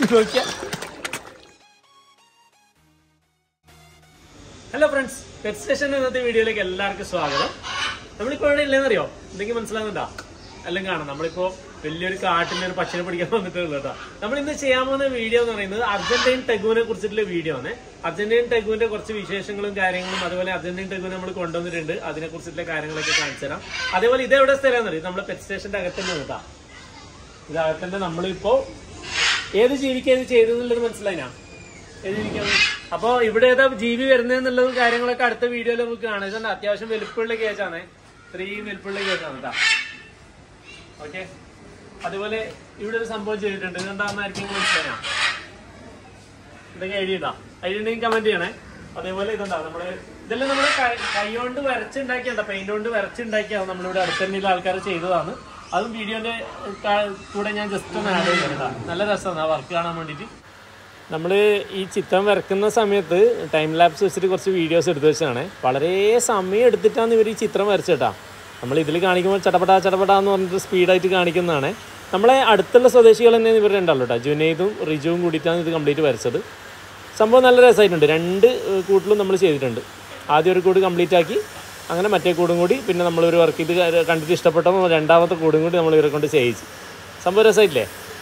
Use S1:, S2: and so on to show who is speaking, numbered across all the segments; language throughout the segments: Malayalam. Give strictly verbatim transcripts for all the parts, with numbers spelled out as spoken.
S1: Hello friends, Petstation എന്നത്തെ വീഡിയോയിലേക്ക് എല്ലാവർക്കും സ്വാഗതം. നമ്മളിപ്പോൾ എവിടെ ഇല്ലെന്ന് അറിയോ? എന്തെങ്കിലും മനസ്സിലാകുന്നുണ്ടോ? അല്ലെങ്കിൽ കാണാം നമ്മളിപ്പോൾ വലിയൊരു കാട്ടിൻ്റെ ഒരു പച്ചനെ പിടിക്കാൻ വന്നിട്ടുള്ളത് കേട്ടോ. നമ്മൾ ഇന്ന് ചെയ്യാൻ പോകുന്ന വീഡിയോ എന്ന് പറയുന്നത് അർജന്റൈൻ ടെഗുവിനെ കുറിച്ചിട്ടുള്ള വീഡിയോ ആണ്. അർജന്റൈൻ ടെഗുവിന്റെ കുറച്ച് വിശേഷങ്ങളും കാര്യങ്ങളും അതുപോലെ അർജന്റൈൻ ടെഗുവിനെ നമ്മൾ കൊണ്ടുവന്നിട്ടുണ്ട്. അതിനെ കുറിച്ചിട്ടുള്ള കാര്യങ്ങളൊക്കെ കാണിച്ചു തരാം. അതേപോലെ ഇതെവിടെ സ്ഥലം എന്ന് അറിയാം, നമ്മുടെ പെറ്റ്സ്റ്റേഷന്റെ അകത്തന്നെ കേട്ടോ. ഇതകത്തന്നെ നമ്മളിപ്പോ ഏത് ജീവിക്ക് ഏത് ചെയ്തെന്നുള്ളത് മനസ്സിലായിനാ? ഏത് ജീവിക്കാണ്? അപ്പൊ ഇവിടെ ഏതാ ജീവി വരുന്നതെന്നുള്ളതും കാര്യങ്ങളൊക്കെ അടുത്ത വീഡിയോയിൽ നമുക്ക് കാണാം. ഇതുണ്ട് അത്യാവശ്യം വലുപ്പമുള്ള കേസാണ്, ഇത്രയും വലുപ്പമുള്ള കേസാണ് കേട്ടോ. ഓക്കെ, അതുപോലെ ഇവിടെ ഒരു സംഭവം ചെയ്തിട്ടുണ്ട്. ഇതെന്താണെന്നായിരിക്കും മനസ്സിലായോ? ഇതൊക്കെ എഴുതിയിട്ടാ, എഴുതിണ്ടെങ്കിൽ കമന്റ് ചെയ്യണേ. അതേപോലെ ഇതുണ്ടാവും നമ്മള് ഇതെല്ലാം നമ്മള് കൈ കൊണ്ട് വരച്ചുണ്ടാക്കിയാ, പെയിന്റ് കൊണ്ട് വരച്ചുണ്ടാക്കിയാണ് നമ്മളിവിടെ അടുത്ത് തന്നെയുള്ള ആൾക്കാർ ചെയ്തതാണ്. അതും വീഡിയോന്റെ കൂടെ ഞാൻ ജസ്റ്റ് ഒന്ന് ആഡ് ചെയ്തിട്ടാ. നല്ല രസമാണ് ആ വർക്ക് കാണാൻ വേണ്ടിയിട്ട്. നമ്മൾ ഈ ചിത്രം വരക്കുന്ന സമയത്ത് ടൈം ലാപ്സ് വെച്ചിട്ട് കുറച്ച് വീഡിയോസ് എടുത്തു വെച്ചാണ്. വളരെ സമയം എടുത്തിട്ടാണ് ഇവർ ഈ ചിത്രം വരച്ചിട്ടാ. നമ്മൾ ഇതിൽ കാണിക്കുമ്പോൾ ചടപടാ ചടപടാ എന്ന് പറഞ്ഞിട്ട് സ്പീഡായിട്ട് കാണിക്കുന്നതാണ്. നമ്മളെ അടുത്തുള്ള സ്വദേശികൾ തന്നെ ഇവരുടെ ഉണ്ടല്ലോ കേട്ടോ. ജുനൈദും റിജുവും കൂടിയിട്ടാണ് ഇത് കംപ്ലീറ്റ് വരച്ചത്. സംഭവം നല്ല രസമായിട്ടുണ്ട്. രണ്ട് കൂട്ടിലും നമ്മൾ ചെയ്തിട്ടുണ്ട്. ആദ്യം ഒരു കൂട് കംപ്ലീറ്റ് ആക്കി, അങ്ങനെ മറ്റേ കൂടും കൂടി, പിന്നെ നമ്മളൊരു വർക്ക് ഇത് കണ്ടിട്ട് ഇഷ്ടപ്പെട്ടപ്പോൾ രണ്ടാമത്തെ കൂടും കൂടി നമ്മൾ ഇവരെ കൊണ്ട് ചെയ്യിച്ചു. സംഭവം രസമായിട്ടില്ലേ?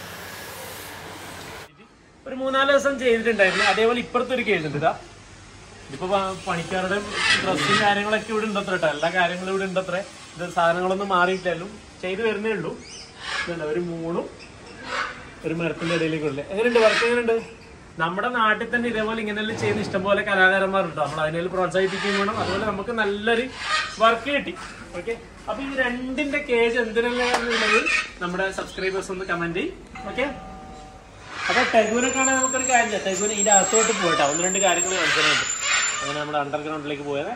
S1: ഒരു മൂന്നാല് ദിവസം ചെയ്തിട്ടുണ്ടായിരുന്നു. അതേപോലെ ഇപ്പുറത്തെ ഒരു കേസ് ഉണ്ട്. ഇതാ ഇതിപ്പോൾ പണിക്കാരുടെ ഡ്രസ്സും കാര്യങ്ങളൊക്കെ ഇവിടെ ഉണ്ടത്ര കേട്ടോ. എല്ലാ കാര്യങ്ങളും ഇവിടെ ഉണ്ടത്രേ. ഇത് സാധനങ്ങളൊന്നും മാറിയിട്ടല്ലോ, ചെയ്ത് വരുന്നേ ഉള്ളൂ. ഇതുണ്ട് ഒരു മൂണും ഒരു മരത്തിൻ്റെ ഇടയിലേക്കുള്ളേ. എങ്ങനെയുണ്ട് വർക്ക്? എങ്ങനെയുണ്ട്? നമ്മുടെ നാട്ടിൽ തന്നെ ഇതേപോലെ ഇങ്ങനെയെല്ലാം ചെയ്യുന്ന ഇഷ്ടംപോലെ കലാകാരന്മാരുണ്ടോ. നമ്മൾ അതിനെ പ്രോത്സാഹിപ്പിക്കുകയും വേണം. അതുപോലെ നമുക്ക് നല്ലൊരു വർക്ക് കിട്ടി. ഓക്കെ, അപ്പൊ ഈ രണ്ടിന്റെ കേജ് എന്തിനുള്ളത് നമ്മുടെ സബ്സ്ക്രൈബേഴ്സ് ഒന്ന് കമന്റ് ചെയ്യും. ഓക്കെ, അപ്പൊ ടെഗുവിനെ കാണാൻ നമുക്കൊരു കാര്യം ചെയ്യാം. ടെഗുവിന് ഇതിന്റെ അകത്തോട്ട് പോയിട്ടാ ഒന്ന് രണ്ട് കാര്യങ്ങൾ മനസ്സിലായിട്ടുണ്ട്. അങ്ങനെ നമ്മുടെ അണ്ടർഗ്രൗണ്ടിലേക്ക് പോയത്.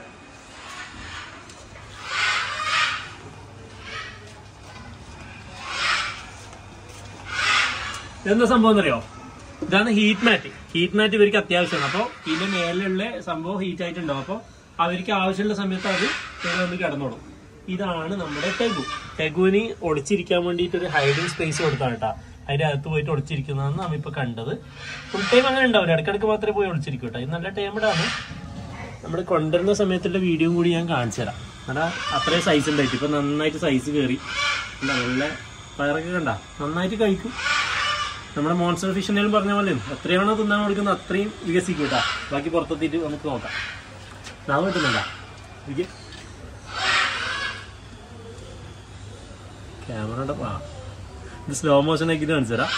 S1: എന്താ സംഭവം എന്നറിയോ? ഇതാണ് ഹീറ്റ് മാറ്റ്. ഹീറ്റ് മാറ്റ് ഇവർക്ക് അത്യാവശ്യമാണ്. അപ്പോൾ ഇതിന്റെ മേലുള്ള സംഭവം ഹീറ്റ് ആയിട്ടുണ്ടാവും. അപ്പോൾ അവർക്ക് ആവശ്യമുള്ള സമയത്ത് അത് വന്ന് കിടന്നോളും. ഇതാണ് നമ്മുടെ ടെഗു. ടെഗുവിന് ഒളിച്ചിരിക്കാൻ വേണ്ടിയിട്ട് ഒരു ഹൈഡിങ് സ്പേസ് കൊടുത്താണ് കേട്ടോ. അതിന്റെ അകത്ത് പോയിട്ട് ഒളിച്ചിരിക്കുന്നതാണ് നാം ഇപ്പൊ കണ്ടത്. ഫുൾ ടൈം അങ്ങനെ ഉണ്ടാവില്ല, ഇടയ്ക്കിടയ്ക്ക് മാത്രമേ പോയി ഒളിച്ചിരിക്കും കേട്ടോ. ഇത് നല്ല ടൈമിടാണ്. നമ്മൾ കൊണ്ടുവരുന്ന സമയത്തുള്ള വീഡിയോയും കൂടി ഞാൻ കാണിച്ചു തരാം. എന്നാ അത്രയും സൈസ് ഉണ്ടായിട്ട് ഇപ്പൊ നന്നായിട്ട് സൈസ് കയറി. നല്ല പയറൊക്കെ കണ്ട നന്നായിട്ട് കഴിക്കും. നമ്മുടെ മോൺസ്റ്റർ ഫിഷിനെല്ലാം പറഞ്ഞ പോലെ എത്രയാണോ തിന്നാൻ കൊടുക്കുന്നത് അത്രയും വികസിക്കും കേട്ടോ. ബാക്കി പുറത്തെത്തിയിട്ട് നമുക്ക് നോക്കാം. നാവ് കിട്ടുന്നുണ്ടോ? എനിക്ക് ക്യാമറയുടെ ആ ഇത് സ്ലോ മോഷൻ ആക്കിയിട്ട് കാണിച്ചു തരാം.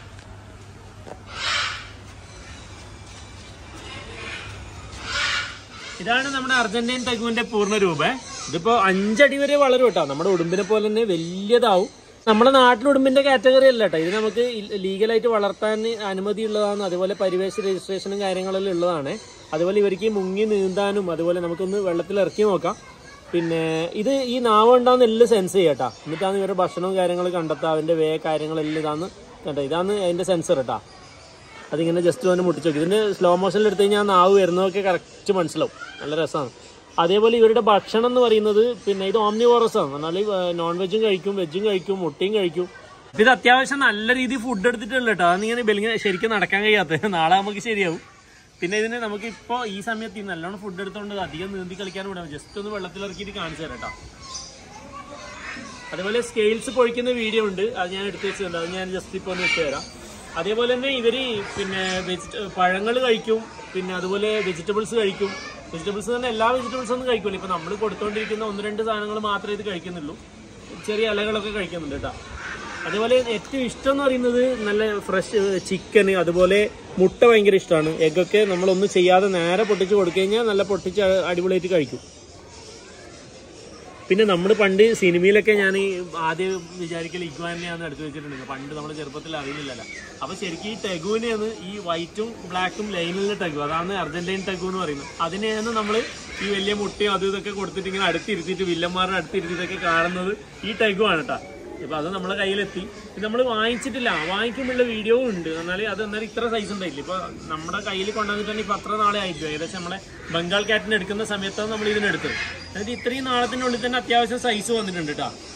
S1: ഇതാണ് നമ്മുടെ അർജന്റൈൻ ടെഗുവിന്റെ പൂർണ്ണ രൂപേ. ഇതിപ്പോ അഞ്ചടി വരെ വളരും കേട്ടോ. നമ്മുടെ ഉടുമ്പിനെ പോലെ തന്നെ വലിയതാവും. നമ്മുടെ നാട്ടിൽ ഉടുമ്പിന്റെ കാറ്റഗറി അല്ല കേട്ടോ. ഇത് നമുക്ക് ലീഗലായിട്ട് വളർത്താൻ അനുമതി ഉള്ളതാണ്. അതുപോലെ പരിവേശ രജിസ്ട്രേഷനും കാര്യങ്ങളെല്ലാം ഉള്ളതാണ്. അതുപോലെ ഇവർക്ക് മുങ്ങി നീന്താനും അതുപോലെ നമുക്കൊന്ന് വെള്ളത്തിൽ ഇറക്കി നോക്കാം. പിന്നെ ഇത് ഈ നാവ് ഉണ്ടാകുന്ന എല്ലാം സെൻസ് ചെയ്യാട്ടാ. എന്നിട്ടാണ് ഇവരുടെ ഭക്ഷണവും കാര്യങ്ങളും കണ്ടെത്തുക. അതിന്റെ വേ കാര്യങ്ങളെല്ലാം ഇതാണ് കേട്ടോ. ഇതാണ് അതിന്റെ സെൻസർ കേട്ടാ. അതിങ്ങനെ ജസ്റ്റ് ഒന്ന് മുട്ടിച്ച് നോക്കി. ഇതിന് സ്ലോ മോഷനിൽ എടുത്തു കഴിഞ്ഞാൽ നാവ് വരുന്നതൊക്കെ കറക്റ്റ് മനസ്സിലാവും. നല്ല രസമാണ്. അതേപോലെ ഇവരുടെ ഭക്ഷണം എന്ന് പറയുന്നത് പിന്നെ ഇത് ഓംനിവോറസ് ആണ്. എന്നാൽ നോൺ വെജും കഴിക്കും, വെജും കഴിക്കും, മുട്ടയും കഴിക്കും. ഇത് അത്യാവശ്യം നല്ല രീതിയിൽ ഫുഡ് എടുത്തിട്ടുള്ള കേട്ടോ. അതിങ്ങനെ ബെലിങ്ങനെ ശരിക്കും നടക്കാൻ കഴിയാത്ത. നാളെ നമുക്ക് ശരിയാവും. പിന്നെ ഇതിന് നമുക്ക് ഇപ്പോൾ ഈ സമയത്ത് നല്ലോണം ഫുഡ് എടുത്തുകൊണ്ട് അധികം നീന്തി കളിക്കാനും വിടാം. ജസ്റ്റ് ഒന്ന് വെള്ളത്തിലിറക്കിയിട്ട് കാണിച്ചു തരാം കേട്ടോ. അതേപോലെ സ്കെയിൽസ് പൊഴിക്കുന്ന വീഡിയോ ഉണ്ട്, അത് ഞാൻ എടുത്ത് വെച്ചിട്ടുണ്ട്. അത് ഞാൻ ജസ്റ്റ് ഇപ്പോൾ ഒന്ന് ഇട്ട് തരാം. അതേപോലെ തന്നെ ഇവർ പിന്നെ വെജിറ്റ പഴങ്ങൾ കഴിക്കും, പിന്നെ അതുപോലെ വെജിറ്റബിൾസ് കഴിക്കും. വെജിറ്റബിൾസ് തന്നെ എല്ലാ വെജിറ്റബിൾസും ഒന്നും കഴിക്കില്ല. ഇപ്പം നമ്മൾ കൊടുത്തുകൊണ്ടിരിക്കുന്ന ഒന്ന് രണ്ട് സാധനങ്ങൾ മാത്രമേ ഇത് കഴിക്കുന്നുള്ളൂ. ചെറിയ ഇലകളൊക്കെ കഴിക്കുന്നുണ്ട് കേട്ടോ. അതേപോലെ ഏറ്റവും ഇഷ്ടം എന്ന് പറയുന്നത് നല്ല ഫ്രഷ് ചിക്കന്, അതുപോലെ മുട്ട ഭയങ്കര ഇഷ്ടമാണ്. എഗ്ഗൊക്കെ നമ്മളൊന്നും ചെയ്യാതെ നേരെ പൊട്ടിച്ച് കൊടുത്തു കഴിഞ്ഞാൽ നല്ല പൊട്ടിച്ച് അടിപൊളിയായിട്ട് കഴിക്കും. പിന്നെ നമ്മൾ പണ്ട് സിനിമയിലൊക്കെ ഞാൻ ആദ്യം വിചാരിക്കൽ ഇഗ്വാനെയാന്ന് എടുത്തു വെച്ചിട്ടുണ്ട്. പണ്ട് നമ്മൾ ചെറുപ്പത്തിൽ അറിയുന്നില്ലല്ലോ. അപ്പോൾ ശരിക്കും ഈ ടെഗുവിനെയാണ് ഈ വൈറ്റും ബ്ലാക്കും ലൈനിലുള്ള ടെഗു, അതാണ് അർജന്റൈൻ ടെഗു എന്ന് പറയുന്നത്. അതിനെയാണ് നമ്മൾ ഈ വലിയ മുട്ടയും അതും ഇതൊക്കെ കൊടുത്തിട്ട് ഇങ്ങനെ അടുത്തിരുത്തിയിട്ട് വില്ലന്മാരുടെ അടുത്തിരുത്തിയിട്ടൊക്കെ കാണുന്നത് ഈ ടെഗു ആണ് കേട്ടോ. ഇപ്പം അത് നമ്മളെ കയ്യിലെത്തി. ഇത് നമ്മൾ വാങ്ങിച്ചിട്ടില്ല, വാങ്ങിക്കുമ്പോഴുള്ള വീഡിയോ ഉണ്ട്. എന്നാൽ അത് എന്നാലും ഇത്ര സൈസ് ഉണ്ടായില്ല. ഇപ്പോൾ നമ്മുടെ കയ്യിൽ കൊണ്ടുവന്നിട്ട് തന്നെ ഇപ്പം അത്ര നാളെ ആയിരിക്കും. ഏകദേശം നമ്മളെ ബംഗാൾ ക്യാറ്റിന് എടുക്കുന്ന സമയത്താണ് നമ്മൾ ഇതിനെടുത്തത്. എന്നിട്ട് ഇത്രയും നാളത്തിനുള്ളിൽ തന്നെ അത്യാവശ്യം സൈസ് വന്നിട്ടുണ്ട് കേട്ടോ.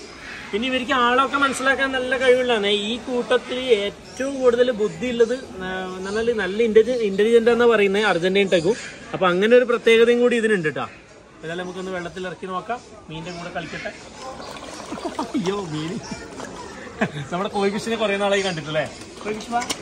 S1: പിന്നെ ഇവർക്ക് ആളൊക്കെ മനസ്സിലാക്കാൻ നല്ല കഴിവുള്ളതാണ്. ഈ കൂട്ടത്തിൽ ഏറ്റവും കൂടുതൽ ബുദ്ധിയുള്ളത് നല്ല നല്ല ഇന്റലി ഇന്റലിജന്റ് എന്നാ പറയുന്നത് അർജന്റീൻ ടെഗു. അപ്പൊ അങ്ങനെ ഒരു പ്രത്യേകതയും കൂടി ഇതിനുണ്ട് കേട്ടോ. ഏതായാലും നമുക്കൊന്ന് വെള്ളത്തിൽ ഇറക്കി നോക്കാം, മീനിന്റെ കൂടെ കളിക്കട്ടെ. അയ്യോ മീൻ നമ്മുടെ കോഴിഫിഷിനെ കുറെ നാളായി കണ്ടിട്ടല്ലേ. കോഴിഫിഷ് വാ.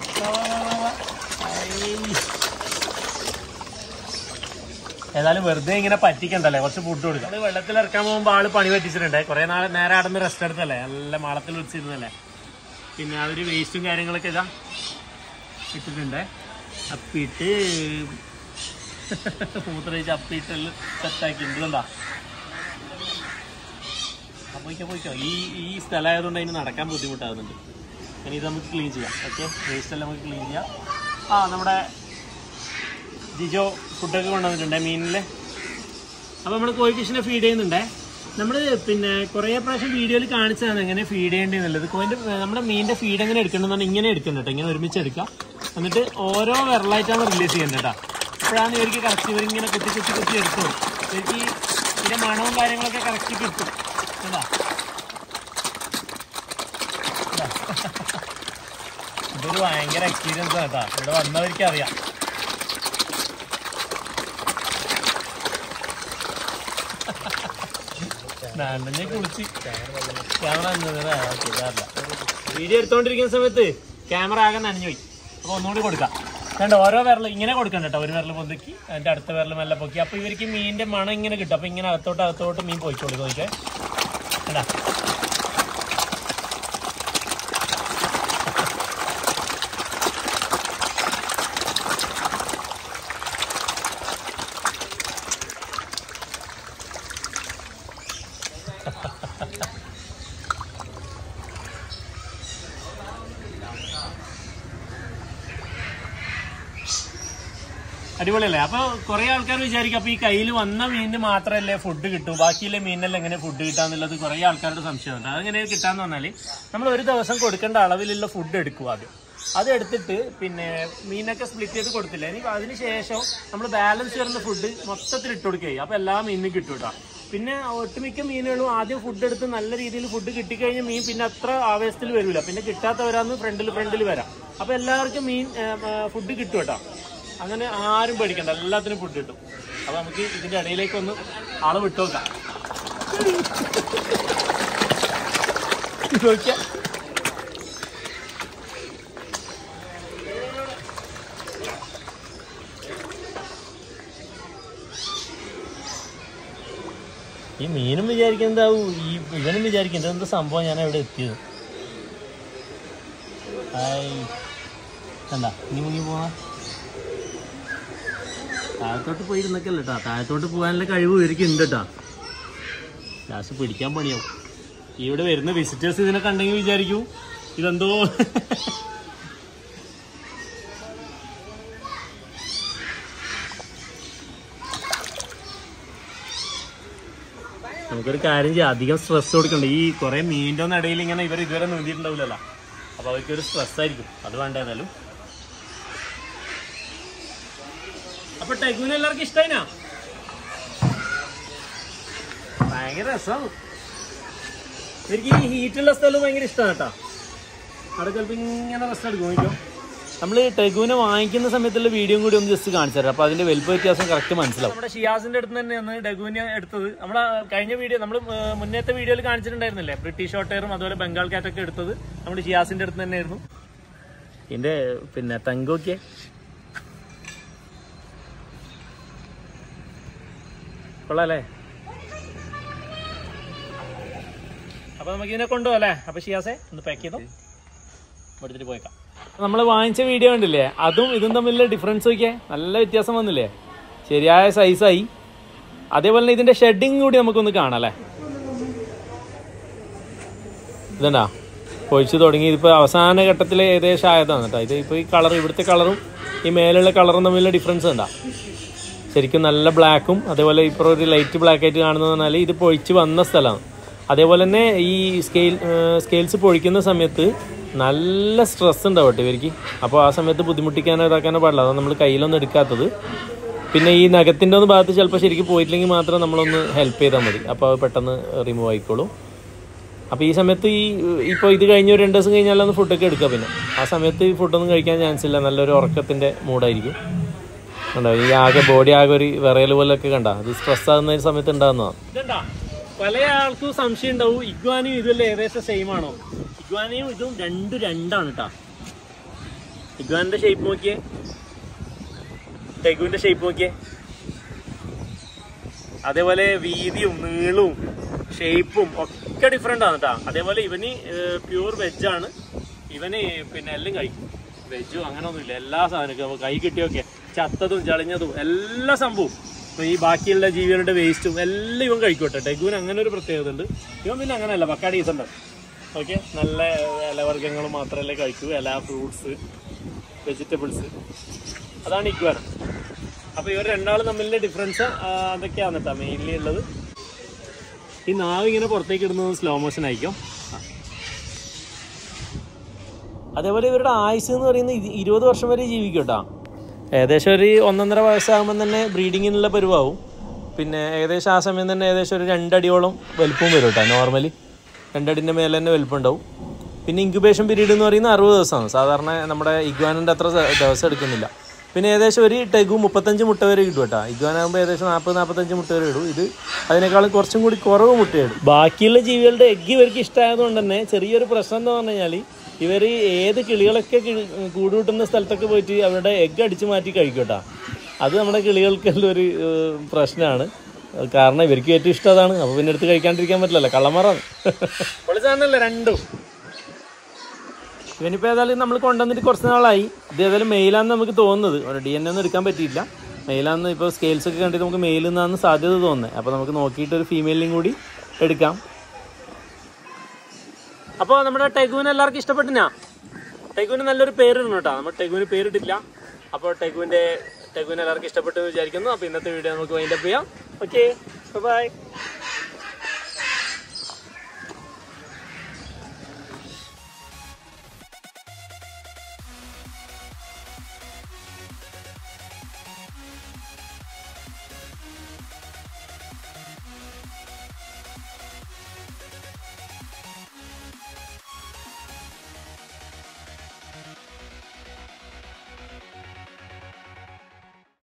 S1: ഏതായാലും വെറുതെ ഇങ്ങനെ പറ്റിക്കണ്ടല്ലേ, കുറച്ച് ഫുഡ് കൊടുക്കാം. അത് വെള്ളത്തിൽ ഇറക്കാൻ പോകുമ്പോൾ ആള് പണി പറ്റിച്ചിട്ടുണ്ട്. കുറെ നാൾ നേരെ അടന്ന് റെസ്റ്റ് എടുത്തല്ലേ, നല്ല മാളത്തിൽ വെച്ചിരുന്നല്ലേ. പിന്നെ അതൊരു വേസ്റ്റും കാര്യങ്ങളൊക്കെ ഇതാ ഇട്ടിട്ടുണ്ട്. അപ്പിട്ട് മൂത്രയിച്ച് അപ്പിട്ട് സെറ്റാക്കി എന്തുകൊണ്ടാ. പോയിക്കോ പോയിക്കോ. ഈ ഈ സ്ഥലമായതുകൊണ്ട് അതിന് നടക്കാൻ ബുദ്ധിമുട്ടാകുന്നുണ്ട്. ഇനി ഇത് നമുക്ക് ക്ലീൻ ചെയ്യാം. ഓക്കെ, വേസ്റ്റ് എല്ലാം നമുക്ക് ക്ലീൻ ചെയ്യാം. ആ നമ്മുടെ ജിജോ ഫുഡൊക്കെ കൊണ്ടുവന്നിട്ടുണ്ട് മീനിൽ. അപ്പോൾ നമ്മൾ കോഴി ഫിഷിനെ ഫീഡ് ചെയ്യുന്നുണ്ടേ. നമ്മൾ പിന്നെ കുറേ പ്രാവശ്യം വീഡിയോയിൽ കാണിച്ചതാണ് എങ്ങനെ ഫീഡ് ചെയ്യേണ്ടതെന്നുള്ളത്. കോഴിൻ്റെ നമ്മുടെ മീനിൻ്റെ ഫീഡ് എങ്ങനെ എടുക്കണമെന്നാണ് ഇങ്ങനെ എടുക്കുന്നത് കേട്ടോ. ഇങ്ങനെ ഒരുമിച്ച് എടുക്കുക, എന്നിട്ട് ഓരോ വിരലായിട്ടാണ് റിലീസ് ചെയ്യുന്നത് കേട്ടോ. അപ്പോഴാണ് ഇവർക്ക് കറക്റ്റ് ഇവരിങ്ങനെ കുത്തി കുത്തി കുത്തി എടുത്തോളും. ഇവർക്ക് ഇതിൻ്റെ മണവും കാര്യങ്ങളൊക്കെ കറക്റ്റ് കിട്ടും. എന്താ ഇതൊരു ഭയങ്കര എക്സ്പീരിയൻസ് ആണ് കേട്ടോ. ഇവിടെ വന്നവർക്ക് അറിയാം. നാണ്ടനെ കുളിച്ച് ക്യാമറ ചെയ്യാറില്ല. വീഡിയോ എടുത്തോണ്ടിരിക്കുന്ന സമയത്ത് ക്യാമറ ആകെ നനഞ്ഞു പോയി. അപ്പോൾ ഒന്നുകൂടി കൊടുക്കാം. വേണ്ട, ഓരോ വിരൽ ഇങ്ങനെ കൊടുക്കണ്ട കേട്ടോ. ഒരു വിരൽ പൊന്തിക്കി അതിൻ്റെ അടുത്ത വിരൽ മെല്ലെ പൊക്കി. അപ്പോൾ ഇവർക്ക് മീനിൻ്റെ മണം ഇങ്ങനെ കിട്ടും. അപ്പോൾ ഇങ്ങനെ അകത്തോട്ട് അകത്തോട്ട് മീൻ പോയിക്കോളൂ. നോക്കിക്കേ വേണ്ട. അടിപൊളിയല്ലേ? അപ്പോൾ കുറേ ആൾക്കാർ വിചാരിക്കും അപ്പോൾ ഈ കയ്യിൽ വന്ന മീനിന് മാത്രമല്ലേ ഫുഡ് കിട്ടും, ബാക്കിയില്ലേ മീനിനെല്ലാം എങ്ങനെ ഫുഡ് കിട്ടാന്നുള്ളത് കുറേ ആൾക്കാരുടെ സംശയമുണ്ട്. അതെങ്ങനെ കിട്ടാന്ന് പറഞ്ഞാൽ നമ്മൾ ഒരു ദിവസം കൊടുക്കേണ്ട അളവിലുള്ള ഫുഡ് എടുക്കും ആദ്യം. അതെടുത്തിട്ട് പിന്നെ മീനൊക്കെ സ്പ്ലിറ്റ് ചെയ്ത് കൊടുത്തില്ല. ഇനി അതിന് ശേഷം നമ്മൾ ബാലൻസ് വരുന്ന ഫുഡ് മൊത്തത്തിൽ ഇട്ട് കൊടുക്കുക. അപ്പോൾ എല്ലാ മീനിനും കിട്ടും കേട്ടോ. പിന്നെ ഒട്ടുമിക്ക മീനുകളും ആദ്യം ഫുഡ് എടുത്ത് നല്ല രീതിയിൽ ഫുഡ് കിട്ടിക്കഴിഞ്ഞാൽ മീൻ പിന്നെ അത്ര ആവേശത്തിൽ വരില്ല. പിന്നെ കിട്ടാത്തവരാന്ന് ഫ്രണ്ടിൽ ഫ്രണ്ടിൽ വരാം. അപ്പോൾ എല്ലാവർക്കും മീൻ ഫുഡ് കിട്ടും കേട്ടോ. അങ്ങനെ ആരും പേടിക്കണ്ട, എല്ലാത്തിനും ഫുഡ് കിട്ടും. അപ്പോൾ നമുക്ക് ഇതിൻ്റെ ഇടയിലേക്കൊന്ന് ആള് വിട്ടു നോക്കാം. ചോദിക്കാം. ഈ മീനും വിചാരിക്കുന്നതാവും, ഈ ഇവനും വിചാരിക്കുന്നത് എന്താ സംഭവം ഞാൻ എവിടെ എത്തിയത്. ഹായ് എന്താ ഇനി മുങ്ങി പോവാ. താഴത്തോട്ട് പോയിരുന്നൊക്കെയല്ല കേട്ടോ. താഴത്തോട്ട് പോകാനുള്ള കഴിവ് ഇവർക്ക് ഉണ്ട് കേട്ടോ. ലാസ്റ്റ് പിടിക്കാൻ പണിയാവും. ഇവിടെ വരുന്ന വിസിറ്റേഴ്സ് ഇതിനെ കണ്ടെങ്കിൽ വിചാരിക്കൂ ഇതെന്തോ നമുക്കൊരു കാര്യം ചെയ്യാം, അധികം സ്ട്രെസ് കൊടുക്കണ്ട. ഈ കുറെ മീനിൻ്റെ ഒന്നും ഇടയിൽ ഇങ്ങനെ ഇവർ ഇതുവരെ നീന്തിയിട്ടുണ്ടാവില്ലല്ലോ. അപ്പോൾ അവർക്കൊരു സ്ട്രെസ്സായിരിക്കും, അത് വേണ്ട. ഏതായാലും അപ്പൊ ടെഗുവിനെ എല്ലാവർക്കും ഇഷ്ടമായിനാ? ഭയങ്കര രസമാണ്. എനിക്ക് ഈ ഹീറ്റുള്ള സ്ഥലം ഭയങ്കര ഇഷ്ടമാണ് കേട്ടോ. അവിടെ ചിലപ്പോൾ ഇങ്ങനെ റെസ്റ്റ് എടുക്കും. നോക്കിയോ, നമ്മൾ ടെഗുവിനെ വാങ്ങിക്കുന്ന സമയത്തുള്ള വീഡിയോയും കൂടി ഒന്ന് ജസ്റ്റ് കാണിച്ചു തരാം. അപ്പോൾ അതിന്റെ വലിപ്പ വ്യത്യാസം കറക്റ്റ് മനസ്സിലാവും. നമ്മുടെ ഷിയാസിന്റെ അടുത്ത് തന്നെയാണ് ടെഗുവിനെ എടുത്തത്. നമ്മുടെ കഴിഞ്ഞ വീഡിയോ നമ്മൾ മുന്നേത്തെ വീഡിയോയിൽ കാണിച്ചിട്ടുണ്ടായിരുന്നില്ലേ, ബ്രിട്ടീഷ് ഷോർട്ടെയറും അതുപോലെ ബംഗാൾ കാറ്റൊക്കെ എടുത്തത് നമ്മുടെ ഷിയാസിന്റെ അടുത്ത് തന്നെയായിരുന്നു. ഇതിന്റെ പിന്നെ തങ്കൊക്കെ കൊള്ളാല്ലേ? അപ്പൊ നമുക്ക് ഇതിനെ കൊണ്ടുപോകാം അല്ലേ? അപ്പൊ ഷിയാസെ ഒന്ന് പാക്ക് ചെയ്തോ, എടുത്തിട്ട് പോയേക്കാം. നമ്മൾ വാങ്ങിച്ച വീഡിയോ കണ്ടില്ലേ, അതും ഇതും തമ്മിലുള്ള ഡിഫറൻസ് നോക്കിയേ, നല്ല വ്യത്യാസം വന്നില്ലേ? ശരിയായ സൈസായി. അതേപോലെ തന്നെ ഇതിന്റെ ഷെഡിങ് കൂടി നമുക്കൊന്ന് കാണാം അല്ലേ? ഇതെന്നാ പൊഴിച്ച് തുടങ്ങി. ഇതിപ്പോൾ അവസാന ഘട്ടത്തിൽ ഏകദേശം ആയതാണ് കേട്ടോ. ഇത് ഇപ്പോൾ ഈ കളർ, ഇവിടുത്തെ കളറും ഈ മേലുള്ള കളറും തമ്മിലുള്ള ഡിഫറൻസ് ഉണ്ടാ. ശരിക്കും നല്ല ബ്ലാക്കും അതേപോലെ ഇപ്പോൾ ഒരു ലൈറ്റ് ബ്ലാക്ക് ആയിട്ട് കാണുന്നത് പറഞ്ഞാൽ ഇത് പൊഴിച്ച് വന്ന സ്ഥലമാണ്. അതേപോലെ തന്നെ ഈ സ്കെയിൽ സ്കെയിൽസ് പൊഴിക്കുന്ന സമയത്ത് നല്ല സ്ട്രെസ് ഉണ്ടാവും കേട്ടോ ഇവർക്ക്. അപ്പോൾ ആ സമയത്ത് ബുദ്ധിമുട്ടിക്കാനോ ഇതാക്കാനോ പാടില്ല. അതാണ് നമ്മൾ കയ്യിലൊന്നും എടുക്കാത്തത്. പിന്നെ ഈ നഖത്തിൻ്റെ ഒന്ന് ഭാഗത്ത് ചിലപ്പോൾ ശരിക്കും പോയിട്ടില്ലെങ്കിൽ മാത്രം നമ്മളൊന്ന് ഹെൽപ്പ് ചെയ്താൽ മതി. അപ്പോൾ അത് പെട്ടെന്ന് റിമൂവ് ആയിക്കോളും. അപ്പോൾ ഈ സമയത്ത് ഈ ഇപ്പോൾ ഇത് കഴിഞ്ഞ് ഒരു രണ്ട് ദിവസം കഴിഞ്ഞാലൊന്ന് ഫുഡൊക്കെ എടുക്കുക. പിന്നെ ആ സമയത്ത് ഈ ഫുഡൊന്നും കഴിക്കാൻ ചാൻസ് ഇല്ല, നല്ലൊരു ഉറക്കത്തിൻ്റെ മൂഡായിരിക്കും. കണ്ടോ ഈ ആകെ ബോഡി ആകെ ഒരു വിറയൽ പോലെയൊക്കെ കണ്ട, അത് സ്ട്രെസ് ആകുന്ന സമയത്ത് ഉണ്ടാകുന്നതാണ്. ഇതുണ്ടാ പല ആൾക്കും സംശയം ഉണ്ടാവും, ഇഗ്വാനയും ഇതുമല്ലേ ഏകദേശം സെയിം ആണോ? ഇഗ്വാനയും ഇതും രണ്ട് രണ്ടാണ് കേട്ടോ. ഇഗ്വാനിൻ്റെ ഷേപ്പ് നോക്കിയേ, ടെഗുവിൻ്റെ ഷേപ്പ് നോക്കിയേ, അതേപോലെ വീതിയും നീളവും ഷേപ്പും ഒക്കെ ഡിഫറെൻ്റ് ആണ് കേട്ടോ. അതേപോലെ ഇവന് പ്യൂർ വെജാണ്, ഇവന് പിന്നെ എല്ലാം കഴിക്കും. വെജും അങ്ങനെ ഒന്നുമില്ല, എല്ലാ സാധനവും കൈ കിട്ടിയൊക്കെ ചത്തതും ചളിഞ്ഞതും എല്ലാ സംഭവവും ഈ ബാക്കിയുള്ള ജീവികളുടെ വേസ്റ്റും എല്ലാം ഇവൻ കഴിക്കട്ടെ. ടെഗുവിന് അങ്ങനെ ഒരു പ്രത്യേകത ഉണ്ട്. ഇവൻ പിന്നെ അങ്ങനെയല്ല, പക്കാ ഡീസൻ്റ് ആണ്. ഓക്കെ, നല്ല ഇലവർഗ്ഗങ്ങൾ മാത്രമല്ലേ കഴിക്കൂ, ഇല, ഫ്രൂട്ട്സ്, വെജിറ്റബിൾസ്, അതാണ് ഇഗ്വാന. അപ്പോൾ ഇവർ രണ്ടാളും തമ്മിലുള്ള ഡിഫറൻസ് അതൊക്കെയാണ് കേട്ടോ മെയിൻലി ഉള്ളത്. ഈ നാവ് ഇങ്ങനെ പുറത്തേക്ക് ഇടുന്നത് സ്ലോ മോഷൻ ആയിരിക്കും. അതേപോലെ ഇവരുടെ ആയുസ് എന്ന് പറയുന്നത് ഇരുപത് വർഷം വരെ ജീവിക്കും കേട്ടോ. ഏകദേശം ഒരു ഒന്നൊന്നര വയസ്സാകുമ്പോൾ തന്നെ ബ്രീഡിങ്ങിനുള്ള പരുവാകും. പിന്നെ ഏകദേശം ആ സമയം തന്നെ ഏകദേശം ഒരു രണ്ടടിയോളം വലുപ്പവും വരും കേട്ടോ. നോർമലി രണ്ടടിൻ്റെ മേലെ തന്നെ വലുപ്പം ഉണ്ടാവും. പിന്നെ ഇൻക്യുബേഷൻ പീരീഡ് എന്ന് പറയുന്നത് അറുപത് ദിവസമാണ്. സാധാരണ നമ്മുടെ ഇഗ്വാനൻ്റെ അത്ര ദിവസം എടുക്കുന്നില്ല. പിന്നെ ഏകദേശം ഒരു ടെഗു മുപ്പത്തഞ്ച് മുട്ട വരെ കിട്ടും കേട്ടോ. ഇഗ്വാനാകുമ്പോൾ ഏകദേശം നാൽപ്പത് നാൽപ്പത്തഞ്ച് മുട്ട വരെ ഇടും. ഇത് അതിനേക്കാളും കുറച്ചും കൂടി കുറവ് മുട്ടയിടും. ബാക്കിയുള്ള ജീവികളുടെ എഗ്ഗ് ഇവർക്ക് ഇഷ്ടമായതുകൊണ്ട് തന്നെ ചെറിയൊരു പ്രശ്നം എന്ന് പറഞ്ഞു കഴിഞ്ഞാൽ ഇവർ ഏത് കിളികളൊക്കെ കൂട് കിട്ടുന്ന സ്ഥലത്തൊക്കെ പോയിട്ട് അവരുടെ എഗ്ഗ് അടിച്ചു മാറ്റി കഴിക്കും കേട്ടോ. അത് നമ്മുടെ കിളികൾക്കുള്ളൊരു പ്രശ്നമാണ്. കാരണം ഇവർക്ക് ഏറ്റവും ഇഷ്ടം അതാണ്. അപ്പോൾ പിന്നെ എടുത്ത് കഴിക്കാണ്ടിരിക്കാൻ പറ്റില്ലല്ലോ, കള്ളന്മാരാണ്. പൊളിച്ചാണല്ലോ രണ്ടും. ഇവനിപ്പോൾ ഏതായാലും നമ്മൾ കൊണ്ടുവന്നിട്ട് കുറച്ച് നാളായി. ഇത് ഏതായാലും മെയിലാണെന്ന് നമുക്ക് തോന്നുന്നത്. ഒരു ഡി എൻ എ ഒന്നും എടുക്കാൻ പറ്റിയില്ല. മെയിലാണെന്ന് ഇപ്പോൾ സ്കെയിൽസൊക്കെ കണ്ടിട്ട് നമുക്ക് മെയിൽ നിന്നാണ് സാധ്യത തോന്നുന്നത്. അപ്പോൾ നമുക്ക് നോക്കിയിട്ട് ഒരു ഫീമെയിലിനും കൂടി എടുക്കാം. അപ്പോൾ നമ്മുടെ ടെഗുവിന് എല്ലാവർക്കും ഇഷ്ടപ്പെട്ടിനാ? ടെഗുവിന് നല്ലൊരു പേരിടണം കേട്ടോ. നമ്മൾ ടെഗുവിന് പേരിട്ടില്ല. അപ്പോൾ ടെഗുവിൻ്റെ ടെഗുവിന് എല്ലാവർക്കും ഇഷ്ടപ്പെട്ടു എന്ന് വിചാരിക്കുന്നു. അപ്പോൾ ഇന്നത്തെ വീഡിയോ നമുക്ക് വൈൻഡപ്പ് ചെയ്യാം. Okay, by.